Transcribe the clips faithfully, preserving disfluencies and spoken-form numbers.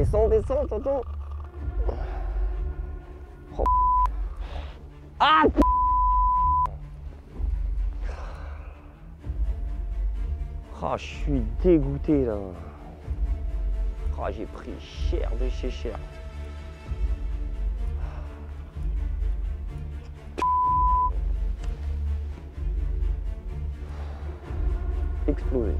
Descends, descends, tonton. Oh. Ah p... Oh, je suis dégoûté là. Oh, j'ai pris cher de chez cher. Explosé.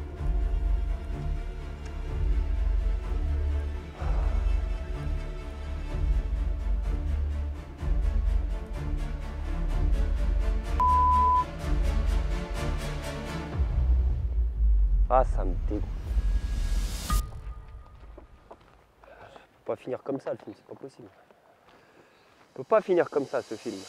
Ah, ça me dégoûte. Je peux pas finir comme ça le film, c'est pas possible. Je peux pas finir comme ça ce film.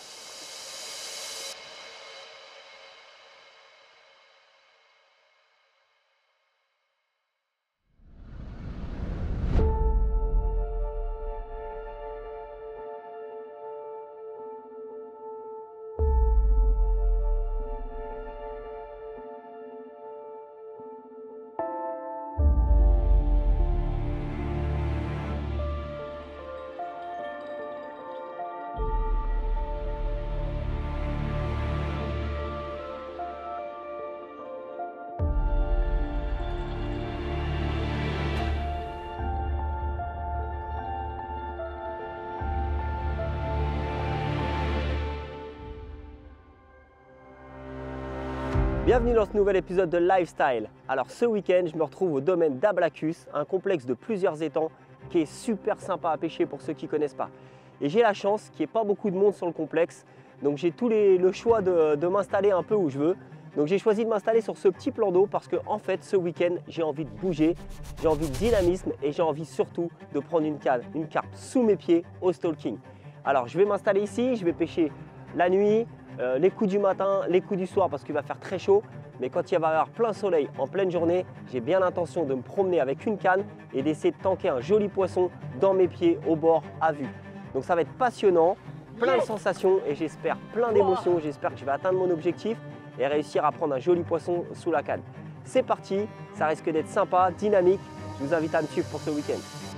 Bienvenue dans ce nouvel épisode de Lifestyle. Alors ce week-end, je me retrouve au domaine d'Ablacus, un complexe de plusieurs étangs qui est super sympa à pêcher pour ceux qui ne connaissent pas. Et j'ai la chance qu'il n'y ait pas beaucoup de monde sur le complexe, donc j'ai tout les, le choix de, de m'installer un peu où je veux. Donc j'ai choisi de m'installer sur ce petit plan d'eau parce que en fait ce week-end j'ai envie de bouger, j'ai envie de dynamisme et j'ai envie surtout de prendre une canne, une carpe sous mes pieds au stalking. Alors je vais m'installer ici, je vais pêcher la nuit, Euh, les coups du matin, les coups du soir parce qu'il va faire très chaud, mais quand il va y avoir plein soleil en pleine journée, j'ai bien l'intention de me promener avec une canne et d'essayer de tanker un joli poisson dans mes pieds au bord à vue. Donc ça va être passionnant, plein de sensations et j'espère plein d'émotions, j'espère que je vais atteindre mon objectif et réussir à prendre un joli poisson sous la canne. C'est parti, ça risque d'être sympa, dynamique, je vous invite à me suivre pour ce week-end.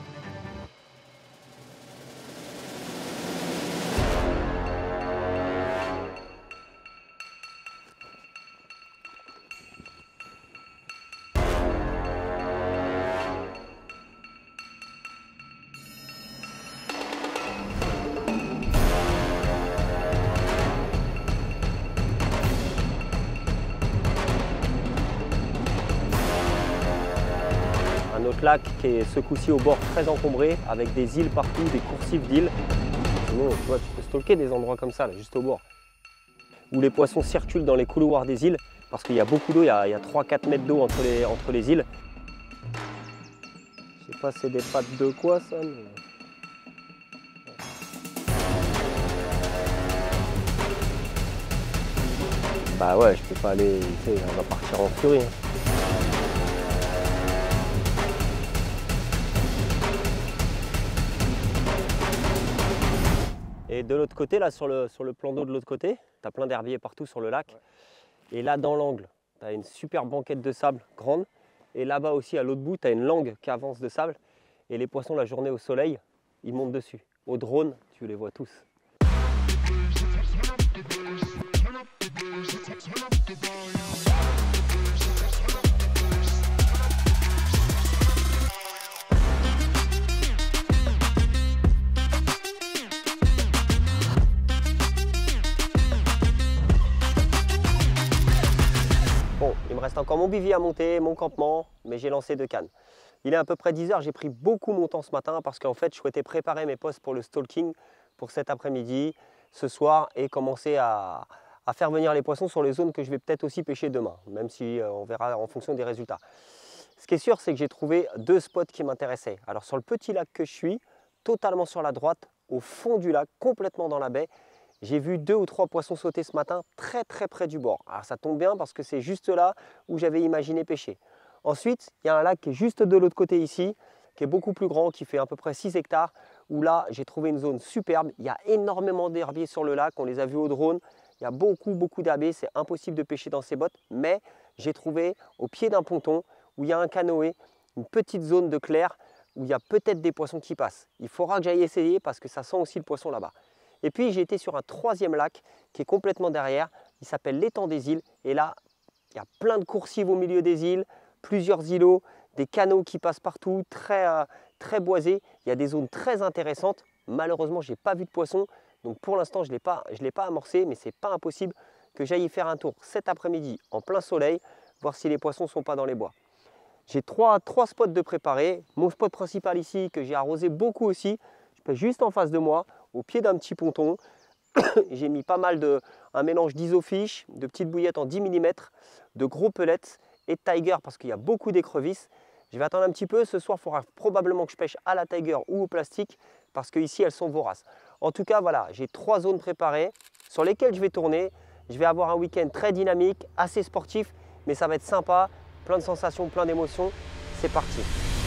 Un autre lac qui est ce coup-ci au bord très encombré avec des îles partout, des coursives d'îles. Sinon, tu vois, tu peux stalker des endroits comme ça, là, juste au bord. Où les poissons circulent dans les couloirs des îles parce qu'il y a beaucoup d'eau, il y a, a trois à quatre mètres d'eau entre les, entre les îles. Je sais pas c'est des pattes de quoi ça, mais... Bah ouais, je peux pas aller, tu sais, on va partir en furie. Hein. Et de l'autre côté, là, sur le, sur le plan d'eau de l'autre côté, tu as plein d'herbiers partout sur le lac. Ouais. Et là, dans l'angle, tu as une super banquette de sable grande. Et là-bas aussi, à l'autre bout, tu as une langue qui avance de sable. Et les poissons, la journée au soleil, ils montent dessus. Au drone, tu les vois tous. Bon, il me reste encore mon bivy à monter, mon campement, mais j'ai lancé deux cannes. Il est à peu près dix heures, j'ai pris beaucoup mon temps ce matin parce qu'en fait, je souhaitais préparer mes postes pour le stalking pour cet après-midi, ce soir, et commencer à, à faire venir les poissons sur les zones que je vais peut-être aussi pêcher demain, même si euh, on verra en fonction des résultats. Ce qui est sûr, c'est que j'ai trouvé deux spots qui m'intéressaient. Alors sur le petit lac que je suis, totalement sur la droite, au fond du lac, complètement dans la baie, j'ai vu deux ou trois poissons sauter ce matin très très près du bord. Alors ça tombe bien parce que c'est juste là où j'avais imaginé pêcher. Ensuite, il y a un lac qui est juste de l'autre côté ici, qui est beaucoup plus grand, qui fait à peu près six hectares, où là j'ai trouvé une zone superbe. Il y a énormément d'herbiers sur le lac, on les a vus au drone. Il y a beaucoup beaucoup d'herbiers, c'est impossible de pêcher dans ces bottes, mais j'ai trouvé au pied d'un ponton où il y a un canoë, une petite zone de clair où il y a peut-être des poissons qui passent. Il faudra que j'aille essayer parce que ça sent aussi le poisson là-bas. Et puis j'ai été sur un troisième lac qui est complètement derrière. Il s'appelle l'étang des îles. Et là, il y a plein de coursives au milieu des îles, plusieurs îlots, des canaux qui passent partout, très, euh, très boisés. Il y a des zones très intéressantes. Malheureusement, je n'ai pas vu de poisson. Donc pour l'instant, je ne l'ai pas, je l'ai pas amorcé, mais ce n'est pas impossible que j'aille y faire un tour cet après-midi en plein soleil, voir si les poissons ne sont pas dans les bois. J'ai trois, trois spots de préparés. Mon spot principal ici, que j'ai arrosé beaucoup aussi, je pêche juste en face de moi, au pied d'un petit ponton. J'ai mis pas mal de, un mélange d'isofish, de petites bouillettes en dix millimètres, de gros pellets et de tiger parce qu'il y a beaucoup d'écrevisses. Je vais attendre un petit peu. Ce soir, il faudra probablement que je pêche à la tiger ou au plastique parce qu'ici, elles sont voraces. En tout cas, voilà, j'ai trois zones préparées sur lesquelles je vais tourner. Je vais avoir un week-end très dynamique, assez sportif, mais ça va être sympa. Plein de sensations, plein d'émotions. C'est parti.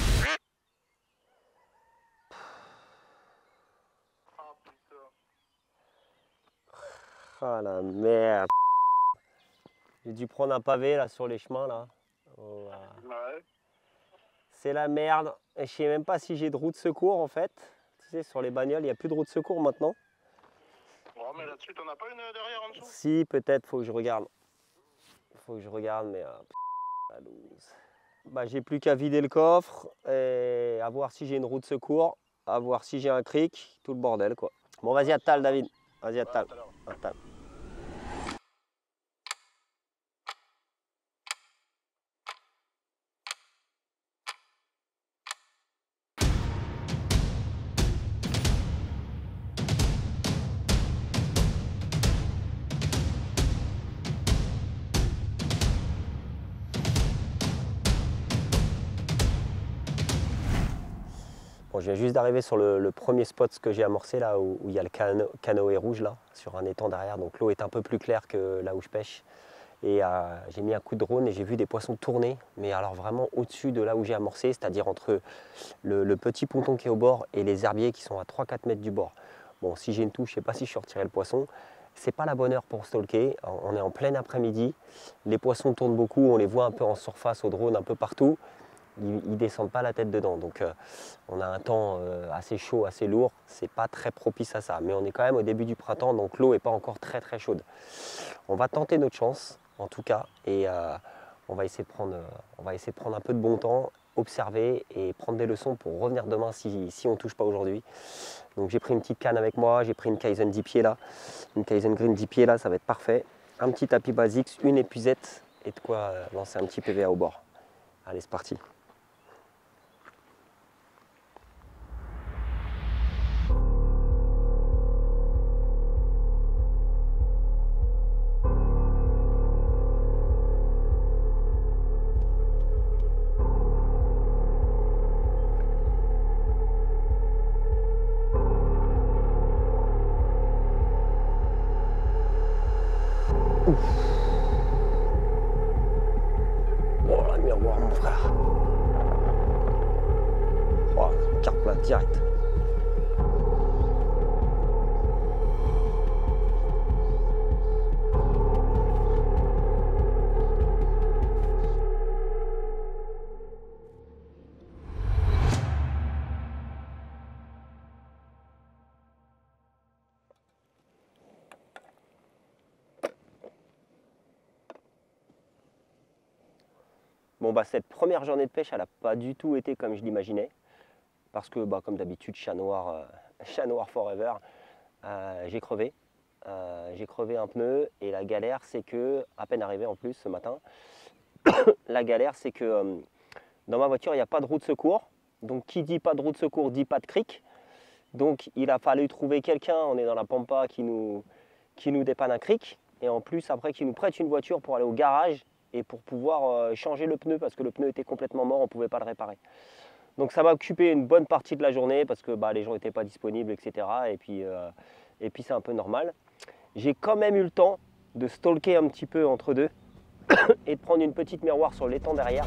Ah la merde. J'ai dû prendre un pavé là sur les chemins là. Oh, ouais. C'est la merde. Et je sais même pas si j'ai de roue de secours en fait. Tu sais, sur les bagnoles, il n'y a plus de roue de secours maintenant. Ouais, mais là-dessus, t'en as pas une derrière en dessous? Si, peut-être, faut que je regarde. Faut que je regarde, mais... Euh, bah, j'ai plus qu'à vider le coffre et à voir si j'ai une roue de secours, à voir si j'ai un cric, tout le bordel quoi. Bon, vas-y, attale David. Vas-y, attale. Attale. Bon, je viens juste d'arriver sur le, le premier spot que j'ai amorcé là où, où il y a le cano, canoë rouge là, sur un étang derrière. Donc l'eau est un peu plus claire que là où je pêche. Et euh, j'ai mis un coup de drone et j'ai vu des poissons tourner, mais alors vraiment au-dessus de là où j'ai amorcé, c'est-à-dire entre le, le petit ponton qui est au bord et les herbiers qui sont à trois quatre mètres du bord. Bon, si j'ai une touche, je ne sais pas si je sortirai le poisson. C'est pas la bonne heure pour stalker. On est en plein après-midi. Les poissons tournent beaucoup, on les voit un peu en surface au drone, un peu partout. Ils ne descendent pas la tête dedans. Donc euh, on a un temps euh, assez chaud, assez lourd. C'est pas très propice à ça. Mais on est quand même au début du printemps, donc l'eau n'est pas encore très très chaude. On va tenter notre chance, en tout cas, et euh, on, va essayer de prendre, euh, on va essayer de prendre un peu de bon temps, observer et prendre des leçons pour revenir demain si, si on ne touche pas aujourd'hui. Donc j'ai pris une petite canne avec moi, j'ai pris une Kaizen dix pieds là, une Kaizen Green dix pieds là, ça va être parfait. Un petit tapis basique, une épuisette et de quoi euh, lancer un petit P V A au bord. Allez, c'est parti. Oh la miroir mon frère. Oh, carpe là, direct. Bon bah cette première journée de pêche, elle n'a pas du tout été comme je l'imaginais. Parce que bah, comme d'habitude, chat noir, euh, chat noir forever, euh, j'ai crevé. Euh, j'ai crevé un pneu et la galère c'est que, à peine arrivé en plus ce matin, la galère c'est que euh, dans ma voiture il n'y a pas de roue de secours. Donc qui dit pas de roue de secours dit pas de cric. Donc il a fallu trouver quelqu'un, on est dans la pampa, qui nous, qui nous dépanne un cric. Et en plus après qui nous prête une voiture pour aller au garage et pour pouvoir euh, changer le pneu parce que le pneu était complètement mort, on ne pouvait pas le réparer. Donc ça m'a occupé une bonne partie de la journée parce que bah, les gens n'étaient pas disponibles, et cetera. Et puis, euh, et puis c'est un peu normal. J'ai quand même eu le temps de stalker un petit peu entre deux et de prendre une petite miroir sur l'étang derrière.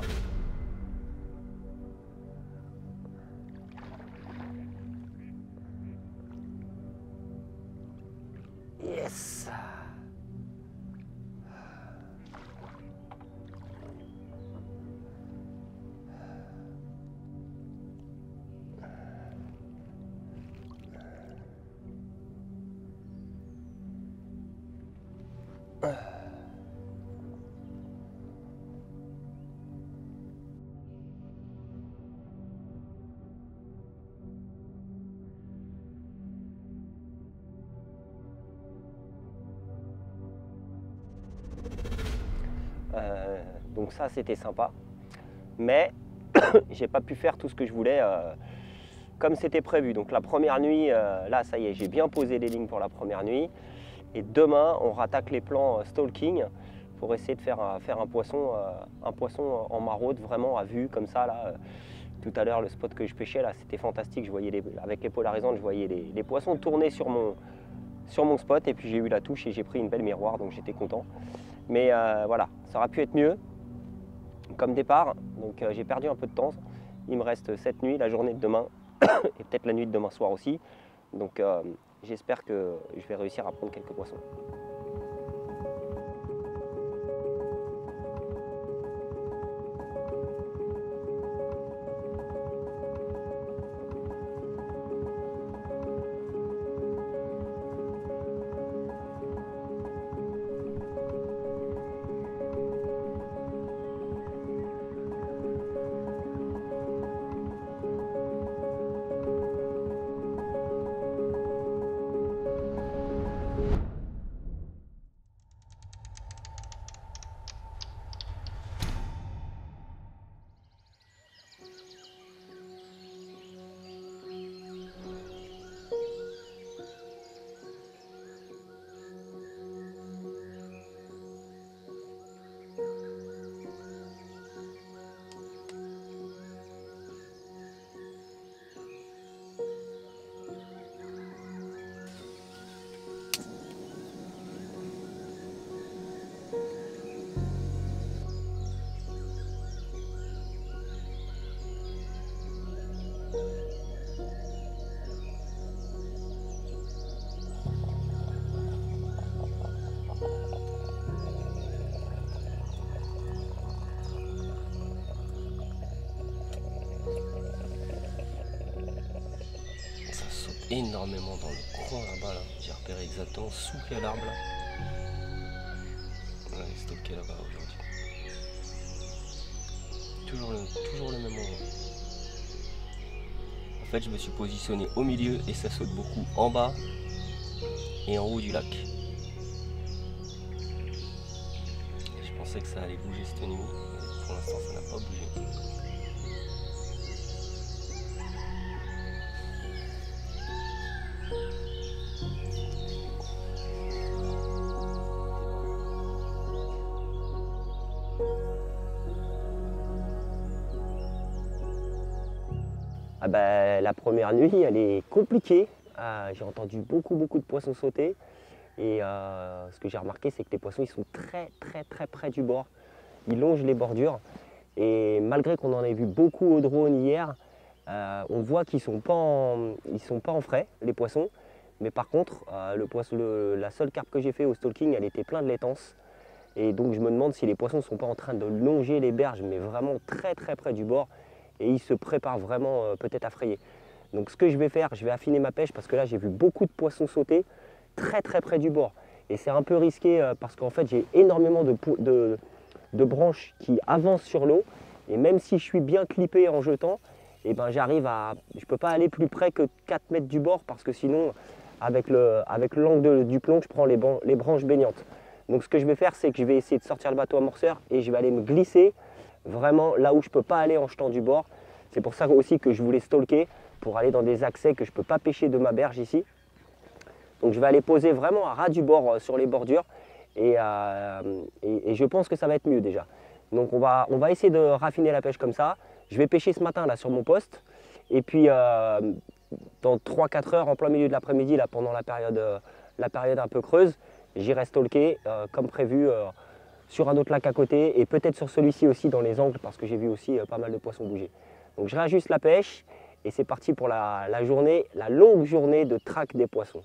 Yes! Donc ça c'était sympa. Mais j'ai pas pu faire tout ce que je voulais euh, comme c'était prévu. Donc la première nuit, euh, là ça y est, j'ai bien posé les lignes pour la première nuit. Et demain, on rattaque les plans euh, stalking pour essayer de faire, euh, faire un, poisson, euh, un poisson en maraude, vraiment à vue, comme ça. Là. Tout à l'heure, le spot que je pêchais, là, c'était fantastique. Je voyais les, avec les polarisantes, je voyais les, les poissons tourner sur mon, sur mon spot. Et puis j'ai eu la touche et j'ai pris une belle miroir, donc j'étais content. Mais euh, voilà, ça aurait pu être mieux comme départ. Donc euh, j'ai perdu un peu de temps. Il me reste cette nuit, la journée de demain et peut-être la nuit de demain soir aussi. Donc euh, j'espère que je vais réussir à prendre quelques poissons. Énormément dans le coin là-bas, là. J'ai repéré exactement sous quel arbre là. On est stocké là-bas aujourd'hui. Toujours le, toujours le même endroit. En fait, je me suis positionné au milieu et ça saute beaucoup en bas et en haut du lac. Je pensais que ça allait bouger cette nuit, mais pour l'instant ça n'a pas bougé. Ah bah, la première nuit, elle est compliquée. Euh, j'ai entendu beaucoup, beaucoup de poissons sauter. Et euh, ce que j'ai remarqué, c'est que les poissons, ils sont très, très, très près du bord. Ils longent les bordures. Et malgré qu'on en ait vu beaucoup au drone hier, euh, on voit qu'ils ne sont pas en, ils sont pas en frais, les poissons. Mais par contre, euh, le poisson, le, la seule carpe que j'ai fait au stalking, elle était pleine de laitance. Et donc je me demande si les poissons ne sont pas en train de longer les berges, mais vraiment très, très près du bord. Et il se prépare vraiment euh, peut-être à frayer. Donc ce que je vais faire, je vais affiner ma pêche parce que là j'ai vu beaucoup de poissons sauter très très près du bord. Et c'est un peu risqué euh, parce qu'en fait j'ai énormément de, de, de branches qui avancent sur l'eau. Et même si je suis bien clippé en jetant, eh ben, j'arrive à... Je ne peux pas aller plus près que quatre mètres du bord parce que sinon avec le avec l'angle du plomb je prends les, les branches baignantes. Donc ce que je vais faire, c'est que je vais essayer de sortir le bateau amorceur et je vais aller me glisser vraiment là où je ne peux pas aller en jetant du bord. C'est pour ça aussi que je voulais stalker, pour aller dans des accès que je ne peux pas pêcher de ma berge ici. Donc je vais aller poser vraiment à ras du bord sur les bordures et, euh, et, et je pense que ça va être mieux déjà. Donc on va, on va essayer de raffiner la pêche comme ça. Je vais pêcher ce matin là sur mon poste et puis euh, dans trois quatre heures en plein milieu de l'après-midi, là pendant la période, euh, la période un peu creuse, j'irai stalker euh, comme prévu euh, sur un autre lac à côté et peut-être sur celui-ci aussi dans les angles parce que j'ai vu aussi euh, pas mal de poissons bouger. Donc je réajuste la pêche et c'est parti pour la, la journée, la longue journée de traque des poissons.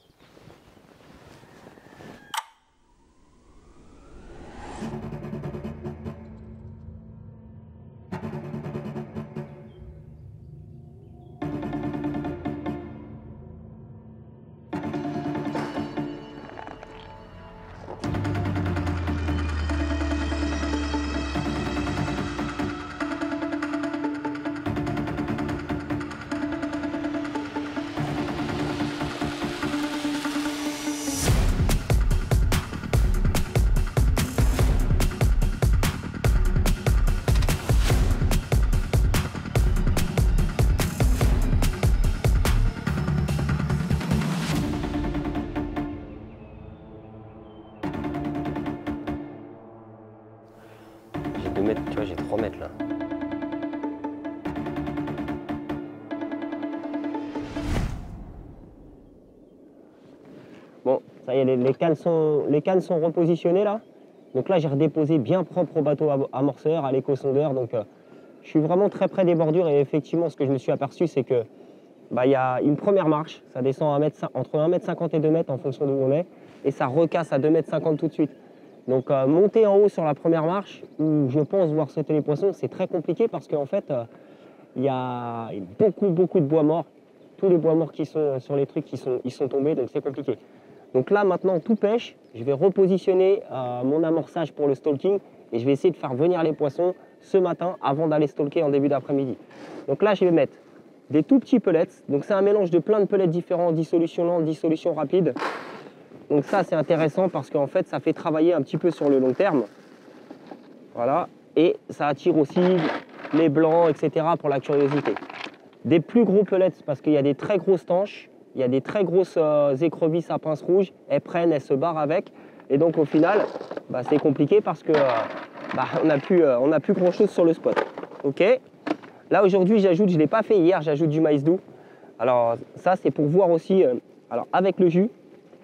remettre là. Bon, ça y est, les, les, cannes sont, les cannes sont repositionnées là. Donc là, j'ai redéposé bien propre au bateau amorceur, à l'éco-sondeur. Donc euh, je suis vraiment très près des bordures et effectivement, ce que je me suis aperçu, c'est que bah, y a une première marche, ça descend à un mètre, entre un mètre cinquante et deux mètres en fonction d'où on est, et ça recasse à deux mètres cinquante tout de suite. Donc euh, monter en haut sur la première marche, où je pense voir sauter les poissons, c'est très compliqué parce qu'en fait, il euh, y a beaucoup, beaucoup de bois morts. Tous les bois morts qui sont sur les trucs, ils sont, ils sont tombés, donc c'est compliqué. Donc là, maintenant, tout pêche. Je vais repositionner euh, mon amorçage pour le stalking et je vais essayer de faire venir les poissons ce matin avant d'aller stalker en début d'après-midi. Donc là, je vais mettre des tout petits pellets. Donc c'est un mélange de plein de pellets différents, dissolution lente, dissolution rapide. Donc ça, c'est intéressant parce qu'en fait, ça fait travailler un petit peu sur le long terme. Voilà. Et ça attire aussi les blancs, et cetera pour la curiosité. Des plus gros pellets parce qu'il y a des très grosses tanches. Il y a des très grosses euh, écrevisses à pince rouge, elles prennent, elles se barrent avec. Et donc au final, bah, c'est compliqué parce que euh, bah, on n'a plus, euh, on n'a plus grand chose sur le spot. Ok. Là aujourd'hui, j'ajoute, je ne l'ai pas fait hier, j'ajoute du maïs doux. Alors ça, c'est pour voir aussi, euh, alors avec le jus.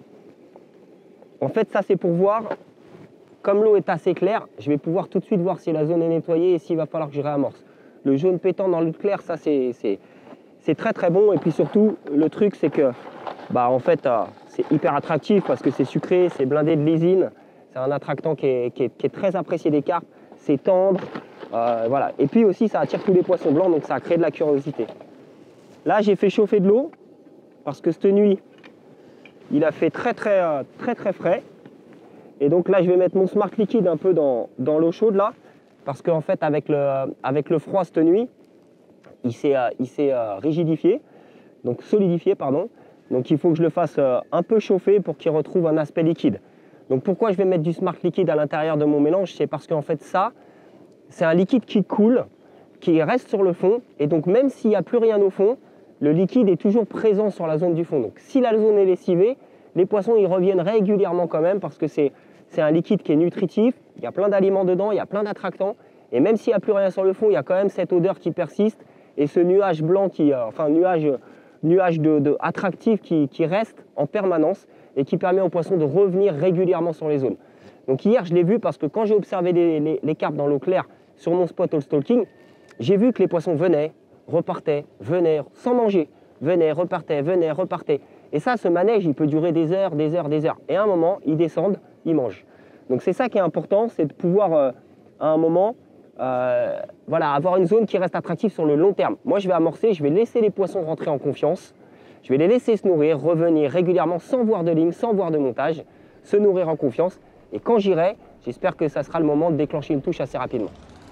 En fait, ça c'est pour voir, comme l'eau est assez claire, je vais pouvoir tout de suite voir si la zone est nettoyée et s'il va falloir que je réamorce. Le jaune pétant dans l'eau claire, ça c'est... C'est très très bon et puis surtout le truc c'est que bah en fait euh, c'est hyper attractif parce que c'est sucré, c'est blindé de lysine, c'est un attractant qui est, qui est, qui est très apprécié des carpes, c'est tendre, euh, voilà. Et puis aussi ça attire tous les poissons blancs donc ça crée de la curiosité. Là j'ai fait chauffer de l'eau parce que cette nuit il a fait très très euh, très très frais et donc là je vais mettre mon smart liquide un peu dans, dans l'eau chaude là parce qu'en fait avec le, avec le froid cette nuit il s'est euh, euh, rigidifié, donc solidifié, pardon. Donc il faut que je le fasse euh, un peu chauffer pour qu'il retrouve un aspect liquide. Donc pourquoi je vais mettre du smart liquide à l'intérieur de mon mélange? C'est parce qu'en fait ça, c'est un liquide qui coule, qui reste sur le fond. Et donc même s'il n'y a plus rien au fond, le liquide est toujours présent sur la zone du fond. Donc si la zone est lessivée, les poissons ils reviennent régulièrement quand même parce que c'est un liquide qui est nutritif. Il y a plein d'aliments dedans, il y a plein d'attractants. Et même s'il n'y a plus rien sur le fond, il y a quand même cette odeur qui persiste. Et ce nuage blanc, qui, euh, enfin nuage, nuage de, de attractif qui, qui reste en permanence et qui permet aux poissons de revenir régulièrement sur les zones. Donc hier, je l'ai vu parce que quand j'ai observé les, les, les carpes dans l'eau claire sur mon spot all stalking, j'ai vu que les poissons venaient, repartaient, venaient sans manger, venaient, repartaient, venaient, repartaient. Et ça, ce manège, il peut durer des heures, des heures, des heures. Et à un moment, ils descendent, ils mangent. Donc c'est ça qui est important, c'est de pouvoir euh, à un moment Euh, voilà, avoir une zone qui reste attractive sur le long terme. Moi, je vais amorcer, je vais laisser les poissons rentrer en confiance. Je vais les laisser se nourrir, revenir régulièrement sans voir de ligne, sans voir de montage, se nourrir en confiance. Et quand j'irai, j'espère que ça sera le moment de déclencher une touche assez rapidement.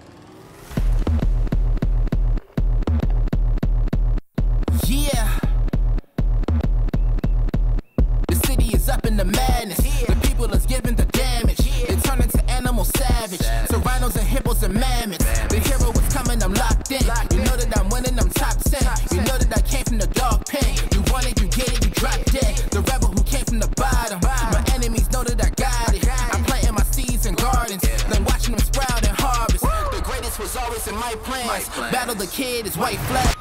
Yeah. The city is up in the madness. The people is giving the damage. They turn into animal savage. So rhinos and hippos and mammoths. The hero is coming, I'm locked in. You know that I'm winning, I'm top ten. You know that I came from the dog pen. You want it, you get it, you drop dead. The rebel who came from the bottom. My enemies know that I got it. I'm planting my seeds in gardens, then watching them sprout and harvest. The greatest was always in my plans. Battle the kid is white flag.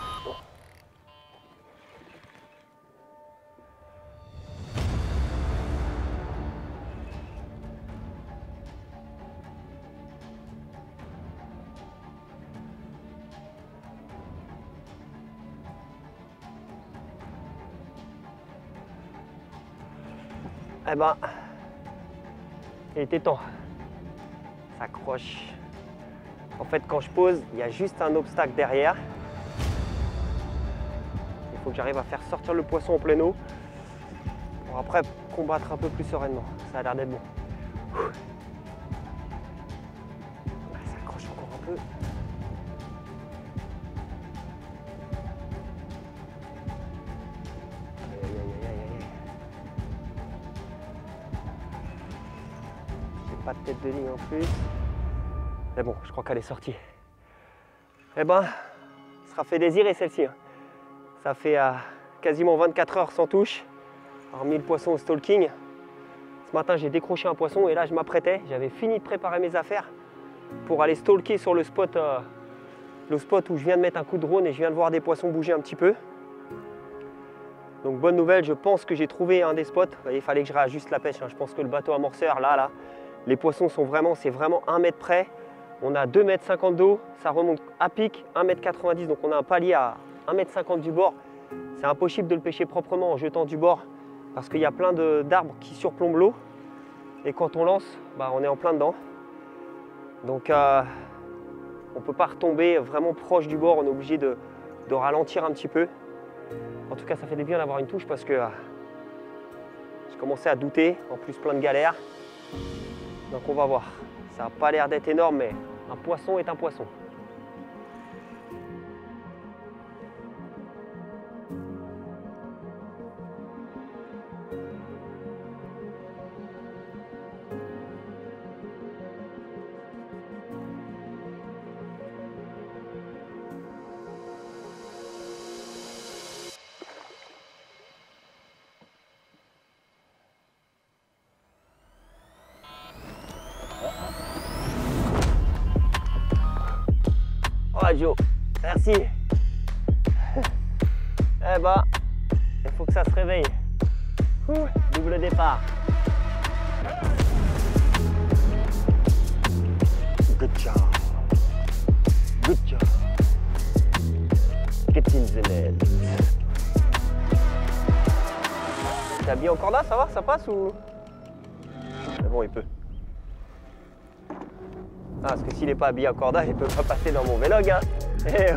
Eh ben, il était temps. Ça accroche. En fait, quand je pose, il y a juste un obstacle derrière. Il faut que j'arrive à faire sortir le poisson en pleine eau pour après combattre un peu plus sereinement. Ça a l'air d'être bon. Ça accroche encore un peu. Pas de tête de ligne en plus. Mais bon, je crois qu'elle est sortie. Eh ben, ça sera fait désirer celle-ci. Ça fait euh, quasiment vingt-quatre heures sans touche. Alors mille poissons au stalking. Ce matin, j'ai décroché un poisson et là, je m'apprêtais. J'avais fini de préparer mes affaires pour aller stalker sur le spot, euh, le spot où je viens de mettre un coup de drone et je viens de voir des poissons bouger un petit peu. Donc bonne nouvelle, je pense que j'ai trouvé un des spots. Il fallait que je réajuste la pêche, hein. Je pense que le bateau amorceur, là, là, les poissons sont vraiment, c'est vraiment un mètre près. On a deux mètres cinquante d'eau, ça remonte à pic, un mètre quatre-vingt-dix, donc on a un palier à un mètre cinquante du bord. C'est impossible de le pêcher proprement en jetant du bord parce qu'il y a plein d'arbres qui surplombent l'eau. Et quand on lance, bah, on est en plein dedans. Donc euh, on ne peut pas retomber vraiment proche du bord, on est obligé de, de ralentir un petit peu. En tout cas, ça fait du bien d'avoir une touche parce que euh, j'ai commencé à douter, en plus plein de galères. Donc on va voir. Ça n'a pas l'air d'être énorme, mais un poisson est un poisson. Oh Joe, merci. Eh ben, il faut que ça se réveille. Ouh, double départ. Good job. Good job. Get in the net. T'es habillé en corda, ça va? Ça passe ou? Mais bon, il peut. Ah, parce que s'il n'est pas habillé en corda, il ne peut pas passer dans mon vlog. Hein. Et...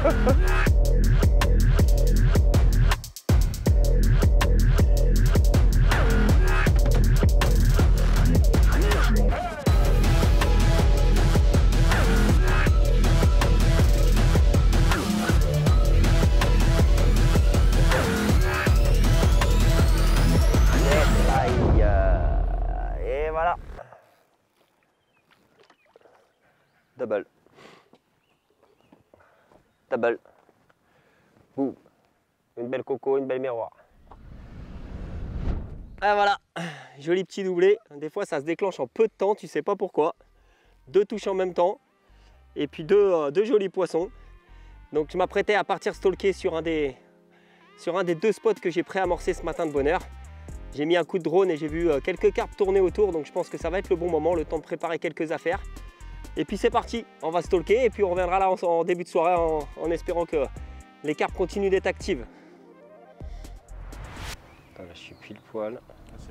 Et voilà. Double. Double. Boum. Une belle coco, une belle miroir. Ah voilà, joli petit doublé. Des fois ça se déclenche en peu de temps, tu sais pas pourquoi. Deux touches en même temps. Et puis deux, euh, deux jolis poissons. Donc je m'apprêtais à partir stalker sur un des, sur un des deux spots que j'ai pré-amorcé ce matin de bonne heure. J'ai mis un coup de drone et j'ai vu euh, quelques carpes tourner autour. Donc je pense que ça va être le bon moment, le temps de préparer quelques affaires. Et puis c'est parti, on va stalker et puis on reviendra là en, en début de soirée en, en espérant que les carpes continuent d'être actives. Attends, là je suis pile poil.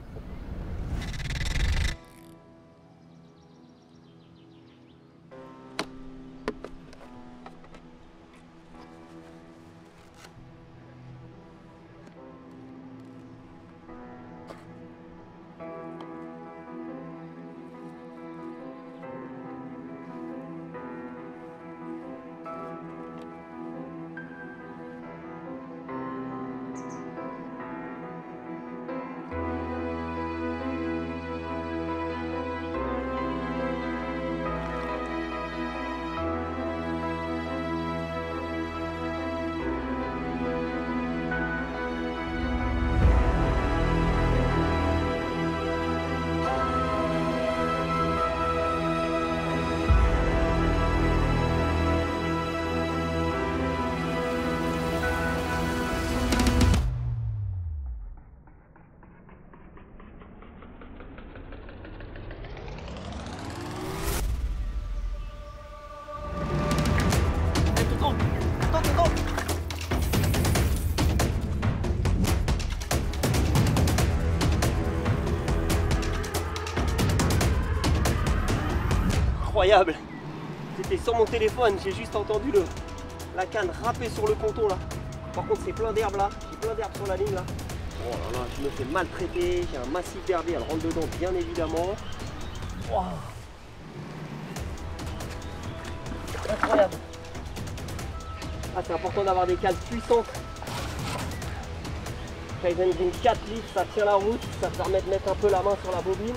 Incroyable. C'était sur mon téléphone, j'ai juste entendu le, la canne râper sur le ponton là. Par contre c'est plein d'herbe là, j'ai plein d'herbe sur la ligne là. Oh là là, je me fais maltraiter, j'ai un massif d'herbe, elle rentre dedans bien évidemment. Wow. Incroyable. Ah, c'est important d'avoir des cales puissantes. Kaizen Green quatre litres, ça tient la route, ça permet de mettre un peu la main sur la bobine.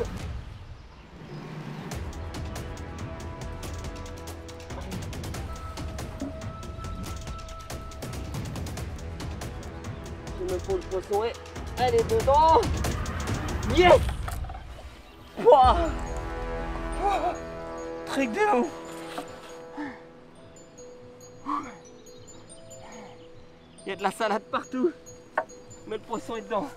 Il me faut le poisson et elle est dedans. Yes. Wow. Truc de ouf. Il y a de la salade partout, mais le poisson est dedans.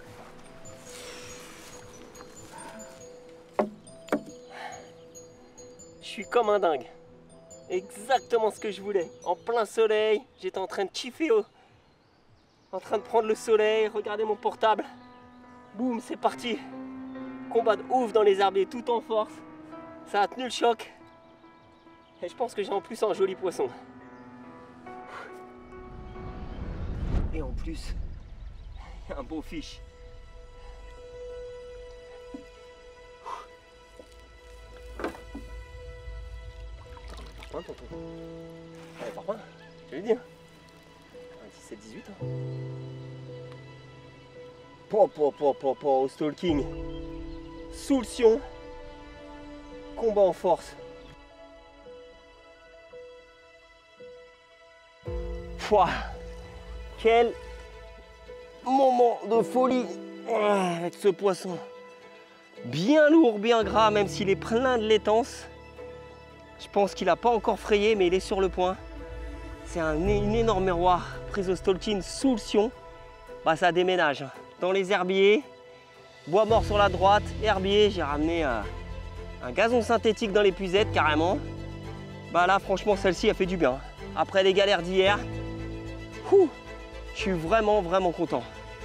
Je suis comme un dingue. Exactement ce que je voulais. En plein soleil, j'étais en train de kiffer, oh. En train de prendre le soleil, regardez mon portable. Boum, c'est parti. Combat de ouf dans les herbiers, tout en force. Ça a tenu le choc. Et je pense que j'ai en plus un joli poisson. Et en plus, il y a un beau fiche. Hein, tonton. Allez, par quoi? Je l'ai dit. Hein. dix-sept dix-huit. Hein. Po, po, po, po, po, au stalking. Sous le sion. Combat en force. Pouah. Quel moment de folie avec ce poisson. Bien lourd, bien gras, même s'il est plein de laitance. Je pense qu'il n'a pas encore frayé, mais il est sur le point. C'est un, une énorme miroir prise au stalking sous le sion. Bah, ça déménage. Dans les herbiers, bois mort sur la droite, herbier, j'ai ramené un, un gazon synthétique dans l'épuisette carrément. Bah là, franchement, celle-ci a fait du bien. Après les galères d'hier, je suis vraiment, vraiment content.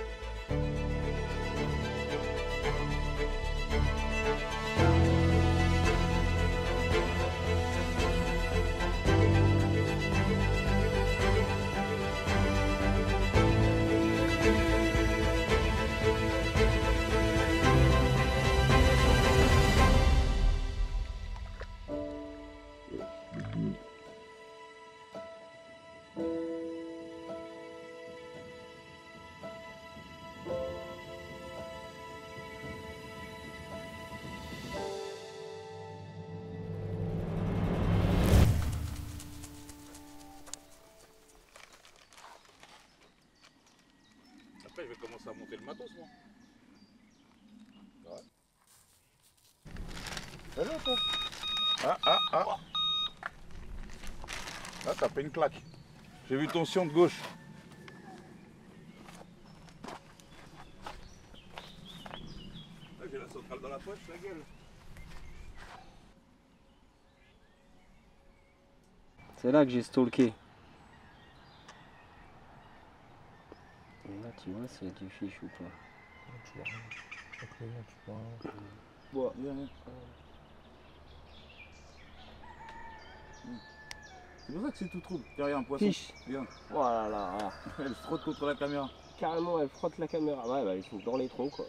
Après, je vais commencer à monter le matos, moi. Ouais. Voilà, toi. Ah, ah, ah. Là, t'as fait une claque. J'ai vu ton sion de gauche. Là, j'ai la centrale dans la poche, la gueule. C'est là que j'ai stalké. Là, tu vois, c'est du fiche ou pas. Tu vois rien. Donc, là, tu vois rien. Bon. Viens, viens. C'est pour ça que c'est tout trouble. Derrière un poisson. Fiche. Viens. Voilà, là, voilà. Elle se frotte contre la caméra. Carrément, elle frotte la caméra. Ouais, bah, ils sont dans les troncs, quoi.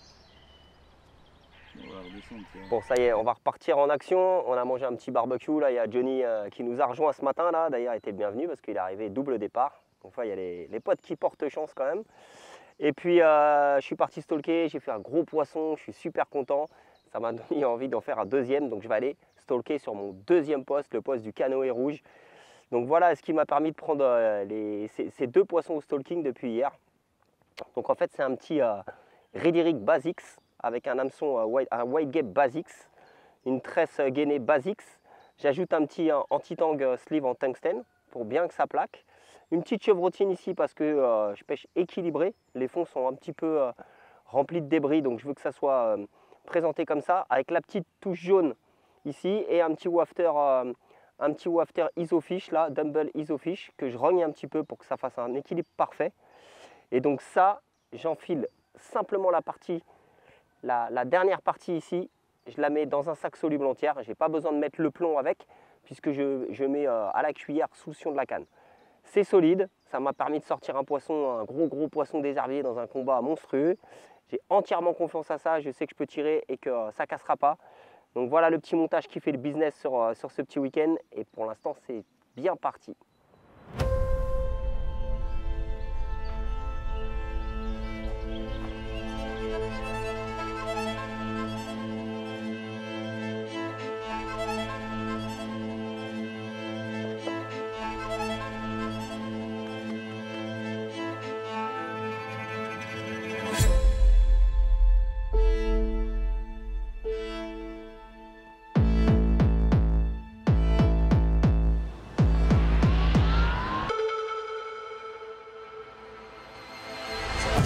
On va redescendre, tiens. Bon, ça y est, on va repartir en action. On a mangé un petit barbecue. Là, il y a Johnny euh, qui nous a rejoint ce matin. Là, d'ailleurs, il était le bienvenu parce qu'il est arrivé double départ. Donc, il y a les, les potes qui portent chance quand même. Et puis, euh, je suis parti stalker. J'ai fait un gros poisson. Je suis super content. Ça m'a donné envie d'en faire un deuxième. Donc, je vais aller stalker sur mon deuxième poste, le poste du canoë rouge. Donc, voilà ce qui m'a permis de prendre euh, les, ces, ces deux poissons au stalking depuis hier. Donc, en fait, c'est un petit euh, Riderick Basics avec un hameçon euh, white, un White Gape Basics, une tresse euh, gainée Basics. J'ajoute un petit euh, anti-tang euh, sleeve en tungstène pour bien que ça plaque. Une petite chevrotine ici parce que euh, je pêche équilibré. Les fonds sont un petit peu euh, remplis de débris, donc je veux que ça soit euh, présenté comme ça, avec la petite touche jaune ici et un petit wafter, euh, un petit wafter isofish là, Dumble isofish, que je rogne un petit peu pour que ça fasse un équilibre parfait. Et donc ça, j'enfile simplement la partie, la, la dernière partie ici, je la mets dans un sac soluble entière. Je n'ai pas besoin de mettre le plomb avec, puisque je, je mets euh, à la cuillère sous le sion de la canne. C'est solide, ça m'a permis de sortir un poisson, un gros gros poisson des herbiers dans un combat monstrueux. J'ai entièrement confiance à ça, je sais que je peux tirer et que euh, ça ne cassera pas. Donc voilà le petit montage qui fait le business sur, euh, sur ce petit week-end. Et pour l'instant, c'est bien parti.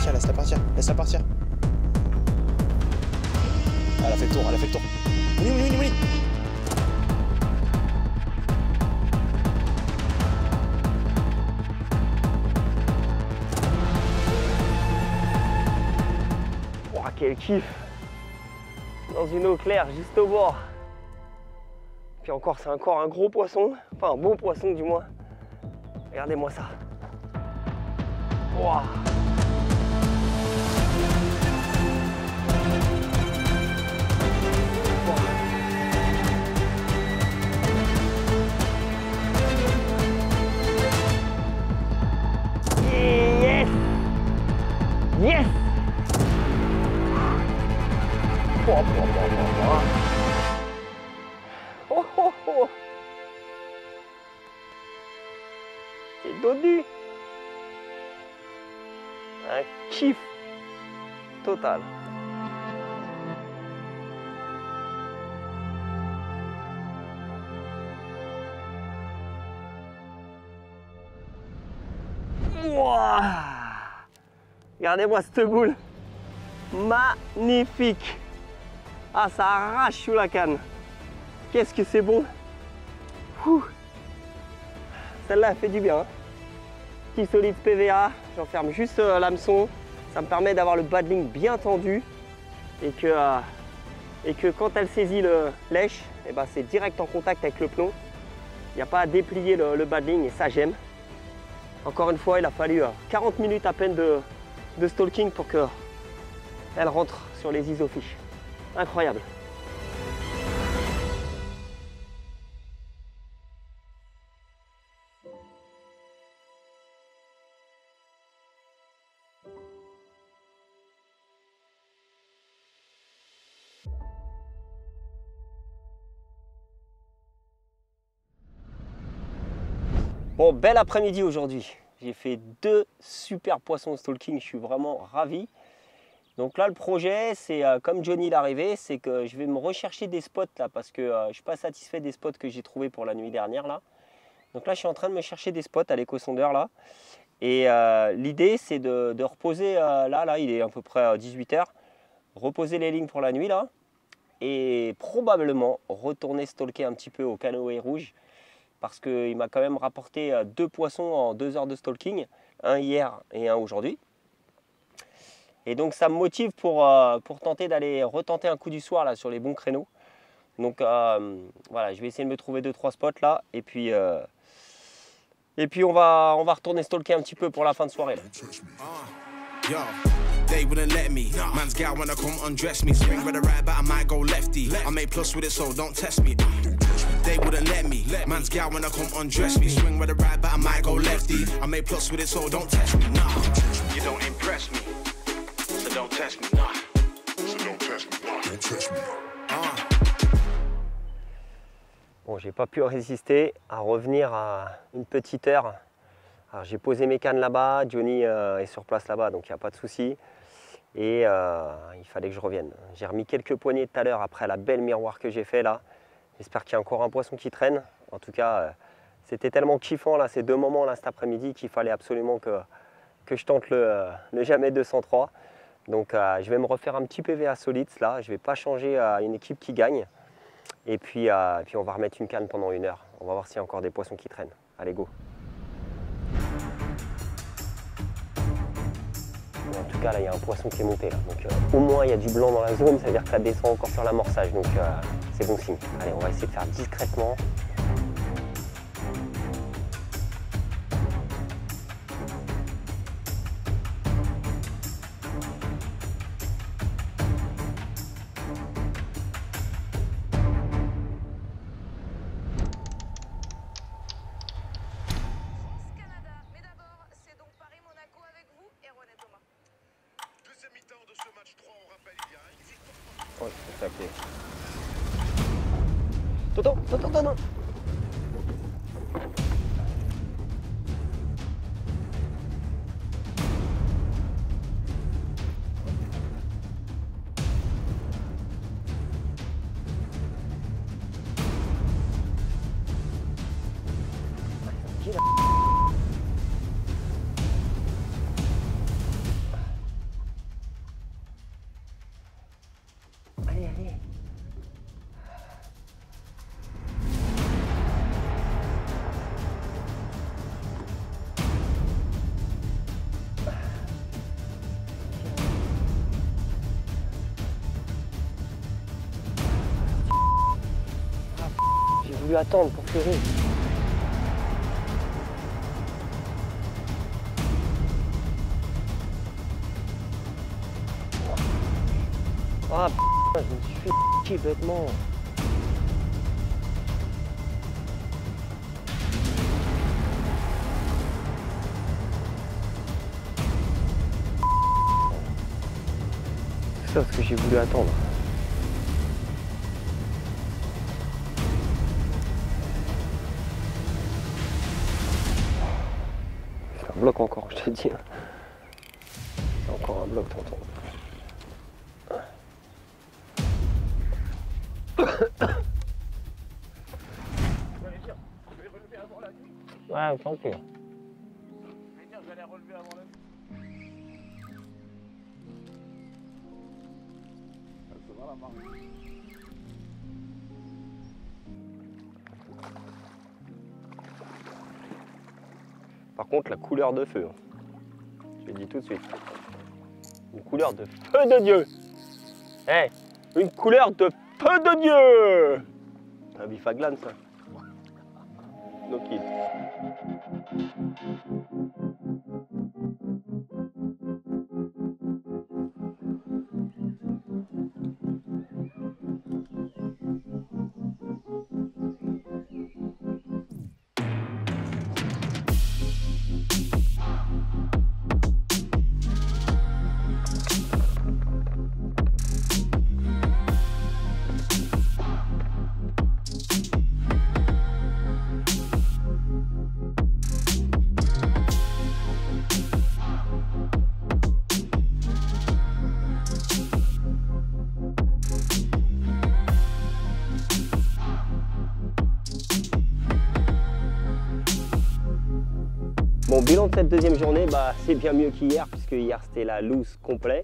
partir, laisse-la partir, laisse-la partir. Elle a fait le tour, elle a fait le tour. Mouli, mouli, mouli, mouli. Oh, quel kiff! Dans une eau claire, juste au bord. Puis encore, c'est encore un gros poisson, enfin un beau poisson du moins. Regardez-moi ça. Wow. Yes! Yes! Oh, oh, oh, oh, oh. Oh, oh, oh. C'est dodu. Un kiff total. Wow. Regardez-moi cette boule. Magnifique. Ah, ça arrache sous la canne. Qu'est-ce que c'est bon. Celle-là, elle fait du bien. Hein. Petit solide P V A. J'enferme juste euh, l'hameçon. Ça me permet d'avoir le badling bien tendu. Et que, euh, et que quand elle saisit le lèche, eh ben, c'est direct en contact avec le plomb. Il n'y a pas à déplier le, le badling et ça, j'aime. Encore une fois, il a fallu euh, quarante minutes à peine de, de stalking pour qu'elle rentre sur les isofiches. Incroyable. Bon, bel après-midi aujourd'hui. J'ai fait deux super poissons stalking, je suis vraiment ravi. Donc là, le projet, c'est euh, comme Johnny l'arrivée, c'est que je vais me rechercher des spots là parce que euh, je ne suis pas satisfait des spots que j'ai trouvés pour la nuit dernière là. Donc là, je suis en train de me chercher des spots à l'éco-sondeur là. Et euh, l'idée, c'est de, de reposer euh, là, là, il est à peu près dix-huit heures, reposer les lignes pour la nuit là. Et probablement retourner stalker un petit peu au canoë rouge. Parce qu'il m'a quand même rapporté deux poissons en deux heures de stalking, un hier et un aujourd'hui. Et donc ça me motive pour, euh, pour tenter d'aller retenter un coup du soir là, sur les bons créneaux. Donc euh, voilà, je vais essayer de me trouver deux trois spots là. Et puis, euh, et puis on, va, on va retourner stalker un petit peu pour la fin de soirée là. They wouldn't let me. Man's gal wanna come undress me. Swing with a right, but I might go lefty. I make plus with it, so don't test me. They wouldn't let me. Man's gal wanna come undress me. Swing with a right, but I might go lefty. I make plus with it, so don't test me. Nah, you don't impress me. So don't test me. Nah, so don't test me. Nah, don't test me. Ah. Bon, j'ai pas pu résister à revenir à une petite heure. Alors j'ai posé mes cannes là-bas, Johnny euh, est sur place là-bas, donc il n'y a pas de souci. Et euh, il fallait que je revienne. J'ai remis quelques poignées tout à l'heure après la belle miroir que j'ai fait là. J'espère qu'il y a encore un poisson qui traîne. En tout cas, euh, c'était tellement kiffant là, ces deux moments là cet après-midi qu'il fallait absolument que, que je tente le, euh, le jamais deux cent trois. Donc euh, je vais me refaire un petit P V A solide là. Je ne vais pas changer à euh, une équipe qui gagne. Et puis, euh, puis on va remettre une canne pendant une heure. On va voir s'il y a encore des poissons qui traînent. Allez, go! En tout cas, là, il y a un poisson qui est monté. Là. Donc, euh, au moins, il y a du blanc dans la zone. Ça veut dire que ça descend encore sur l'amorçage. Donc, euh, c'est bon signe. Allez, on va essayer de faire discrètement. Oh, c'est ça qui est. Toto, Toto, Toto. voulu attendre pour fleurir. Ah putain, je me suis fait chier bêtement. C'est ça ce que j'ai voulu attendre. C'est un bloc encore, je te dis. C'est encore un bloc, tonton. Ouais, tant pis. Par contre, la couleur de feu, je le dis tout de suite, une couleur de feu de Dieu. Eh, hey, une couleur de feu de Dieu. Un bifaglan, ça. No kid. Bon, bilan de cette deuxième journée, bah, c'est bien mieux qu'hier, puisque hier c'était la loose complet.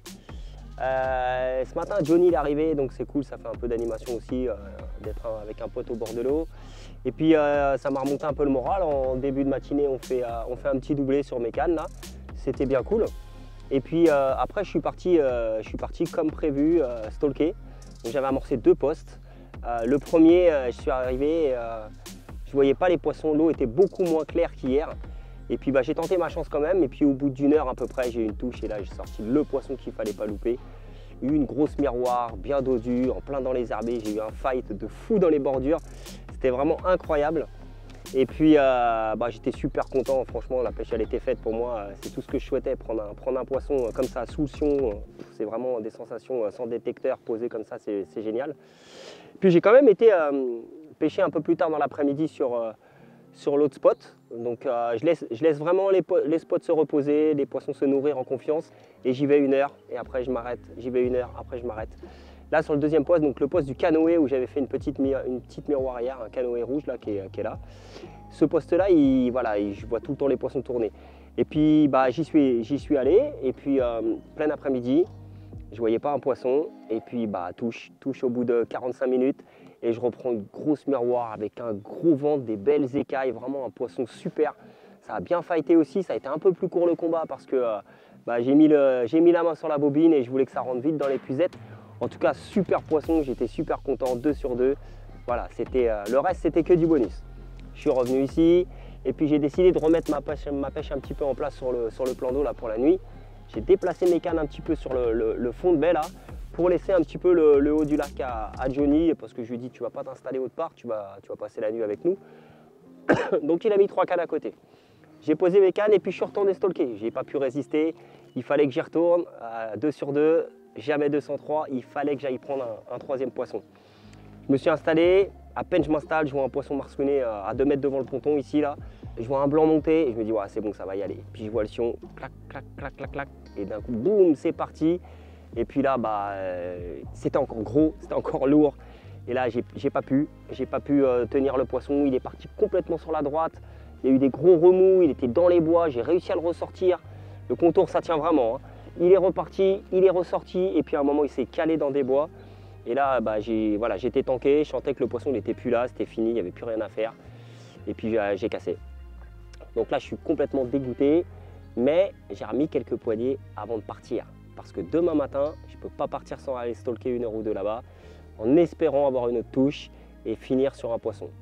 Euh, ce matin, Johnny est arrivé, donc c'est cool, ça fait un peu d'animation aussi, euh, d'être avec un pote au bord de l'eau. Et puis euh, ça m'a remonté un peu le moral. En début de matinée, on fait, euh, on fait un petit doublé sur mes cannes, là. C'était bien cool. Et puis euh, après, je suis parti, euh, je suis parti comme prévu, euh, stalker. Donc j'avais amorcé deux postes. Euh, le premier, euh, je suis arrivé, euh, je ne voyais pas les poissons, l'eau était beaucoup moins claire qu'hier. Et puis bah, j'ai tenté ma chance quand même, et puis au bout d'une heure à peu près, j'ai eu une touche et là j'ai sorti le poisson qu'il ne fallait pas louper. Une grosse miroir, bien dodue, en plein dans les herbés, j'ai eu un fight de fou dans les bordures. C'était vraiment incroyable. Et puis euh, bah, j'étais super content, franchement la pêche elle était faite pour moi, c'est tout ce que je souhaitais, prendre un, prendre un poisson comme ça sous le sion, c'est vraiment des sensations sans détecteur, posé comme ça, c'est génial. Puis j'ai quand même été euh, pêcher un peu plus tard dans l'après-midi sur... Euh, sur l'autre spot, donc euh, je, laisse, je laisse vraiment les, les spots se reposer, les poissons se nourrir en confiance et j'y vais une heure et après je m'arrête, j'y vais une heure, après je m'arrête. Là sur le deuxième poste, donc le poste du canoë où j'avais fait une petite, une petite miroir hier, un canoë rouge là qui est, qui est là. Ce poste là, il, voilà, il, je vois tout le temps les poissons tourner. Et puis bah, j'y suis, j'y suis allé et puis euh, plein après-midi, je voyais pas un poisson et puis bah, touche, touche au bout de quarante-cinq minutes. Et je reprends une grosse miroir avec un gros ventre, des belles écailles, vraiment un poisson super. Ça a bien fighté aussi, ça a été un peu plus court le combat parce que euh, bah, j'ai mis, mis la main sur la bobine et je voulais que ça rentre vite dans l'épuisette. En tout cas, super poisson, j'étais super content, deux sur deux. Voilà, c'était, euh, le reste, c'était que du bonus. Je suis revenu ici et puis j'ai décidé de remettre ma pêche, ma pêche un petit peu en place sur le, sur le plan d'eau là pour la nuit. J'ai déplacé mes cannes un petit peu sur le, le, le fond de baie là, pour laisser un petit peu le, le haut du lac à, à Johnny, parce que je lui ai dit tu vas pas t'installer autre part, tu vas, tu vas passer la nuit avec nous. Donc il a mis trois cannes à côté. J'ai posé mes cannes et puis je suis retourné stalker. J'ai pas pu résister, il fallait que j'y retourne, euh, deux sur deux, jamais deux cent trois, il fallait que j'aille prendre un, un troisième poisson. Je me suis installé, à peine je m'installe, je vois un poisson marsouiné à deux mètres devant le ponton ici là. Je vois un blanc monter et je me dis ouais c'est bon, ça va y aller. Puis je vois le sion, clac, clac, clac, clac, clac, et d'un coup boum, c'est parti. Et puis là, bah, euh, c'était encore gros, c'était encore lourd. Et là, j'ai pas pu, j'ai pas pu euh, tenir le poisson. Il est parti complètement sur la droite. Il y a eu des gros remous, il était dans les bois. J'ai réussi à le ressortir. Le contour, ça tient vraiment. Hein. Il est reparti, il est ressorti. Et puis à un moment, il s'est calé dans des bois. Et là, bah, j'ai voilà, j'étais tanké. Je sentais que le poisson n'était plus là, c'était fini, il n'y avait plus rien à faire. Et puis euh, j'ai cassé. Donc là, je suis complètement dégoûté. Mais j'ai remis quelques poignées avant de partir. Parce que demain matin, je ne peux pas partir sans aller stalker une heure ou deux là-bas, en espérant avoir une autre touche et finir sur un poisson.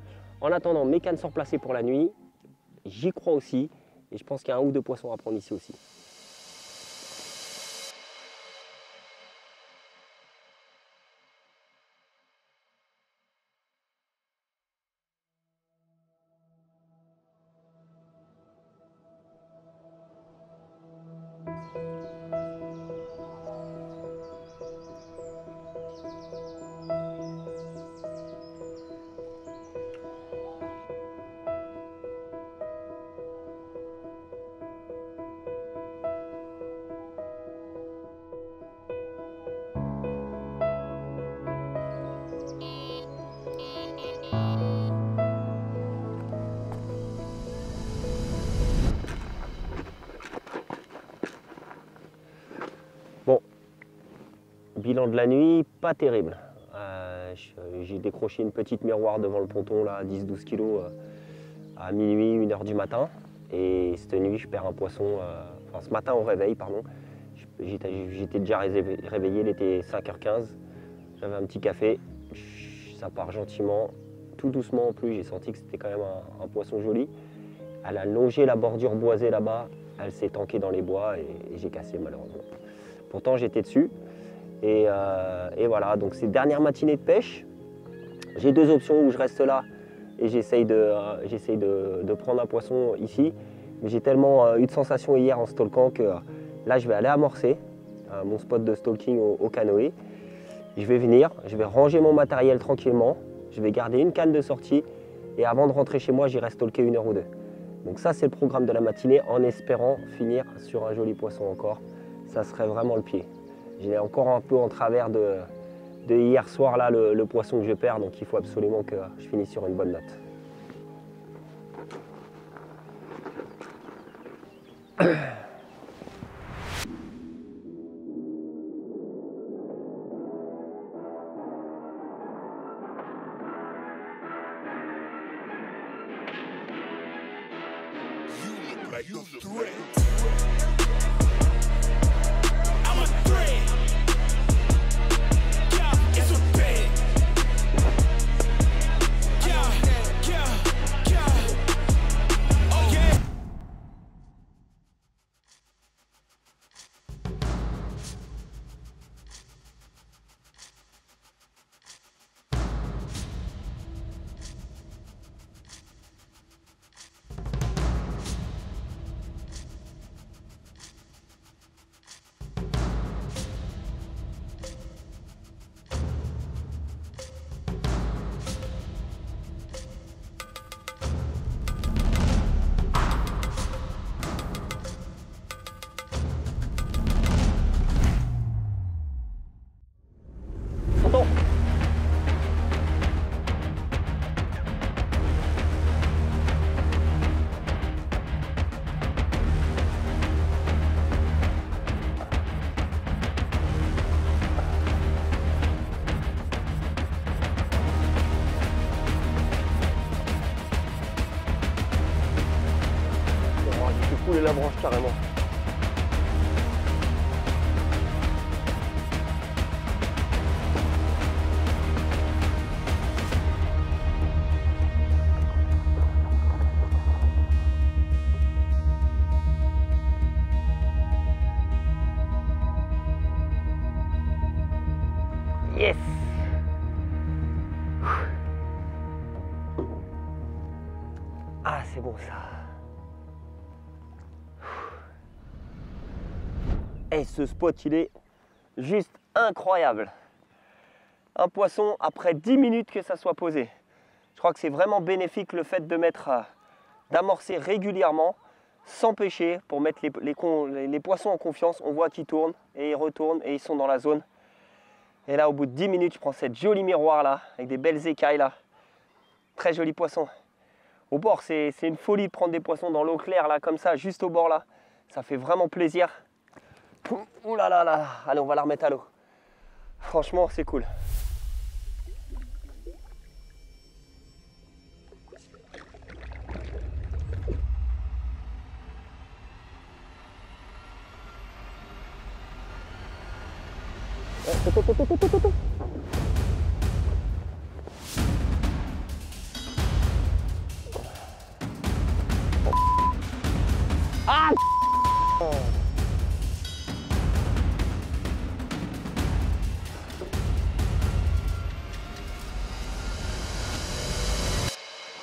En attendant, mes cannes sont replacées pour la nuit. J'y crois aussi. Et je pense qu'il y a un ou deux poissons à prendre ici aussi. Bon, bilan de la nuit, pas terrible. Euh, J'ai décroché une petite miroir devant le ponton, là, à dix douze kilos, euh, à minuit, une heure du matin. Et cette nuit, je perds un poisson, euh, enfin ce matin au réveil, pardon. J'étais déjà réveillé, il était cinq heures quinze. J'avais un petit café, ça part gentiment, tout doucement en plus. J'ai senti que c'était quand même un, un poisson joli. Elle a longé la bordure boisée là-bas, elle s'est tankée dans les bois et, et j'ai cassé malheureusement. Pourtant j'étais dessus et, euh, et voilà, donc c'est dernière matinée de pêche. J'ai deux options où je reste là et j'essaye de, euh, j'essaye de, de prendre un poisson ici. Mais j'ai tellement euh, eu de sensations hier en stalkant que euh, là je vais aller amorcer euh, mon spot de stalking au, au canoë. Je vais venir, je vais ranger mon matériel tranquillement, je vais garder une canne de sortie et avant de rentrer chez moi j'irai stalker une heure ou deux. Donc ça c'est le programme de la matinée en espérant finir sur un joli poisson encore. Ça serait vraiment le pied. J'ai encore un peu en travers de, de hier soir là le, le poisson que je perds, donc il faut absolument que je finisse sur une bonne note. Like you threat. I'm a threat. Yeah, it's a bed. Yeah, yeah, yeah. Oh yeah. Couler la branche carrément. Yes. Ah, c'est bon ça. Et ce spot, il est juste incroyable. Un poisson après dix minutes que ça soit posé. Je crois que c'est vraiment bénéfique le fait de mettre, euh, d'amorcer régulièrement, sans pêcher, pour mettre les, les, les poissons en confiance. On voit qu'ils tournent et ils retournent et ils sont dans la zone. Et là, au bout de dix minutes, je prends cette jolie miroir là, avec des belles écailles là. Très joli poisson. Au bord, c'est une folie de prendre des poissons dans l'eau claire là, comme ça, juste au bord là. Ça fait vraiment plaisir. Ouh là là là, allez on va la remettre à l'eau. Franchement c'est cool.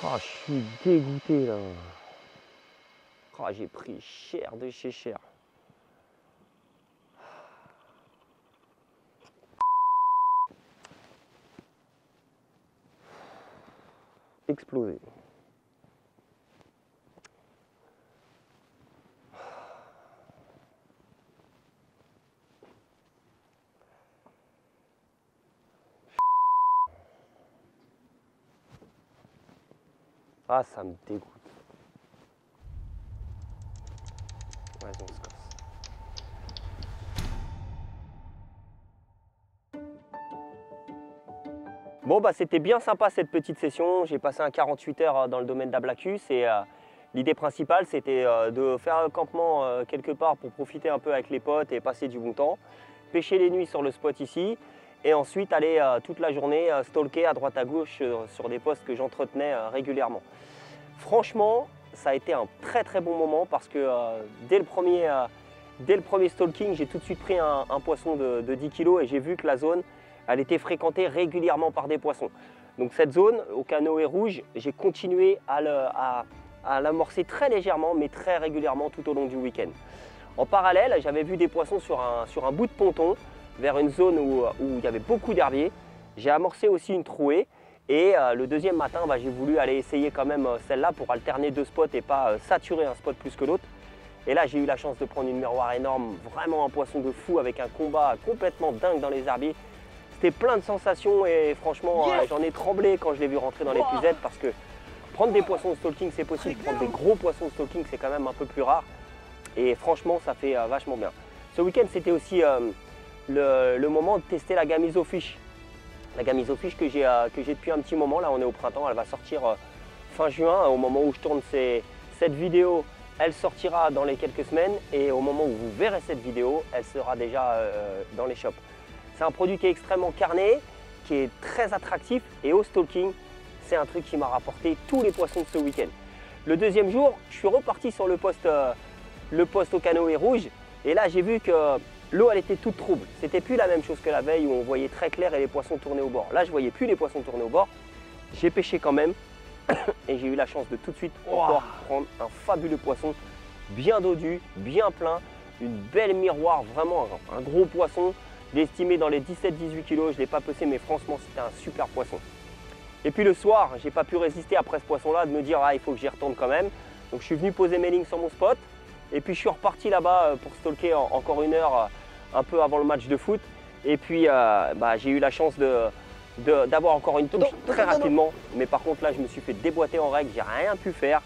Oh, je suis dégoûté là. Oh, j'ai pris cher de chez cher. Explosé. Ah, ça me dégoûte. Vas-y, on se casse. Bon, bah, c'était bien sympa cette petite session. J'ai passé un quarante-huit heures dans le domaine d'Ablacus et euh, l'idée principale, c'était euh, de faire un campement euh, quelque part pour profiter un peu avec les potes et passer du bon temps. Pêcher les nuits sur le spot ici et ensuite aller euh, toute la journée euh, stalker à droite à gauche euh, sur des postes que j'entretenais euh, régulièrement. Franchement, ça a été un très très bon moment parce que euh, dès, le premier, euh, dès le premier stalking, j'ai tout de suite pris un, un poisson de, de dix kilos et j'ai vu que la zone, elle était fréquentée régulièrement par des poissons. Donc cette zone, au canoë rouge, j'ai continué à, le, à, à l'amorcer très légèrement mais très régulièrement tout au long du week-end. En parallèle, j'avais vu des poissons sur un, sur un bout de ponton vers une zone où, où il y avait beaucoup d'herbiers. J'ai amorcé aussi une trouée. Et euh, le deuxième matin, bah, j'ai voulu aller essayer quand même euh, celle-là pour alterner deux spots et pas euh, saturer un spot plus que l'autre. Et là, j'ai eu la chance de prendre une miroir énorme, vraiment un poisson de fou avec un combat complètement dingue dans les herbiers. C'était plein de sensations et franchement, yes. euh, j'en ai tremblé quand je l'ai vu rentrer dans les puzettes parce que prendre des poissons au stalking, c'est possible. Prendre des gros poissons au stalking, c'est quand même un peu plus rare. Et franchement, ça fait euh, vachement bien. Ce week-end, c'était aussi euh, le, le moment de tester la gamme Isofish. La gamme Isofish que j'ai euh, que j'ai depuis un petit moment, là on est au printemps, elle va sortir euh, fin juin. Au moment où je tourne ces, cette vidéo, elle sortira dans les quelques semaines et au moment où vous verrez cette vidéo, elle sera déjà euh, dans les shops. C'est un produit qui est extrêmement carné, qui est très attractif et au stalking, c'est un truc qui m'a rapporté tous les poissons de ce week-end. Le deuxième jour, je suis reparti sur le poste, euh, le poste au canoë rouge et là j'ai vu que l'eau, elle était toute trouble. C'était plus la même chose que la veille où on voyait très clair et les poissons tournaient au bord. Là, je voyais plus les poissons tourner au bord. J'ai pêché quand même et j'ai eu la chance de tout de suite encore prendre un fabuleux poisson, bien dodu, bien plein, une belle miroir, vraiment un, un gros poisson. Je l'ai estimé dans les dix-sept dix-huit kilos. Je ne l'ai pas pesé, mais franchement, c'était un super poisson. Et puis le soir, j'ai pas pu résister après ce poisson-là de me dire ah, il faut que j'y retourne quand même. Donc je suis venu poser mes lignes sur mon spot. Et puis je suis reparti là-bas pour stalker encore une heure un peu avant le match de foot. Et puis euh, bah, j'ai eu la chance de, de, d'avoir encore une touche très rapidement. Mais par contre là je me suis fait déboîter en règle, j'ai rien pu faire.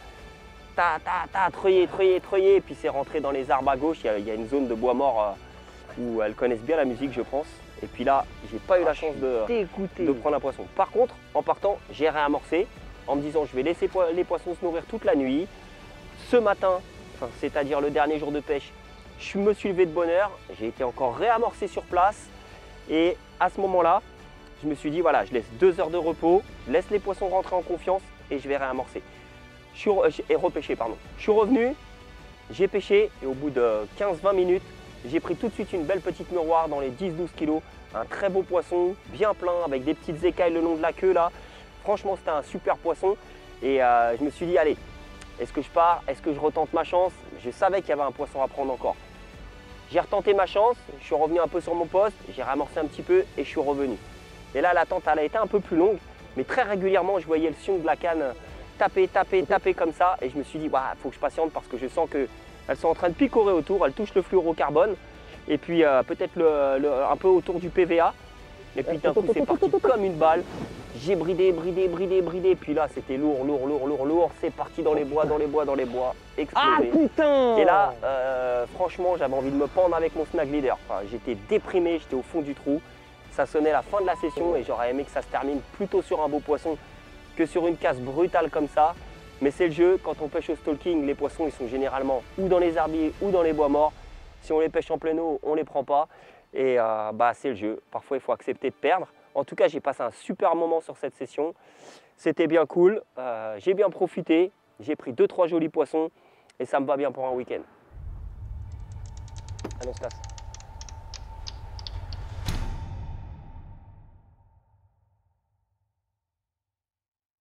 Ta ta ta, treuillé, treuillé, treuillé. Et puis c'est rentré dans les arbres à gauche. Il y a, il y a une zone de bois mort euh, où elles connaissent bien la musique je pense. Et puis là j'ai pas eu la chance de, de prendre un poisson. Par contre en partant j'ai réamorcé en me disant je vais laisser les poissons se nourrir toute la nuit. Ce matin, enfin, c'est-à-dire le dernier jour de pêche, je me suis levé de bonne heure, j'ai été encore réamorcé sur place et à ce moment-là, je me suis dit voilà, je laisse deux heures de repos, je laisse les poissons rentrer en confiance et je vais réamorcer. Je suis re et repêcher, pardon. Je suis revenu, j'ai pêché et au bout de quinze vingt minutes, j'ai pris tout de suite une belle petite miroir dans les dix douze kilos, un très beau poisson, bien plein, avec des petites écailles le long de la queue là. Franchement, c'était un super poisson et euh, je me suis dit allez, est-ce que je pars? Est-ce que je retente ma chance? Je savais qu'il y avait un poisson à prendre encore. J'ai retenté ma chance, je suis revenu un peu sur mon poste, j'ai ramorcé un petit peu et je suis revenu. Et là, l'attente, elle a été un peu plus longue, mais très régulièrement, je voyais le sion de la canne taper, taper, taper comme ça. Et je me suis dit, il bah, faut que je patiente parce que je sens qu'elles sont en train de picorer autour, elles touchent le fluorocarbone. Et puis euh, peut-être le, le, un peu autour du P V A. Et puis d'un coup, c'est parti comme une balle. J'ai bridé, bridé, bridé, bridé. Puis là, c'était lourd, lourd, lourd, lourd, lourd. C'est parti dans les bois, dans les bois, dans les bois. Explosé. Ah putain! Et là, euh, franchement, j'avais envie de me pendre avec mon snag leader. Enfin, j'étais déprimé, j'étais au fond du trou. Ça sonnait la fin de la session et j'aurais aimé que ça se termine plutôt sur un beau poisson que sur une casse brutale comme ça. Mais c'est le jeu. Quand on pêche au stalking, les poissons, ils sont généralement ou dans les herbiers ou dans les bois morts. Si on les pêche en pleine eau, on ne les prend pas. Et euh, bah, c'est le jeu. Parfois, il faut accepter de perdre. En tout cas, j'ai passé un super moment sur cette session. C'était bien cool. Euh, j'ai bien profité. J'ai pris deux trois jolis poissons. Et ça me va bien pour un week-end. Allez, on se casse.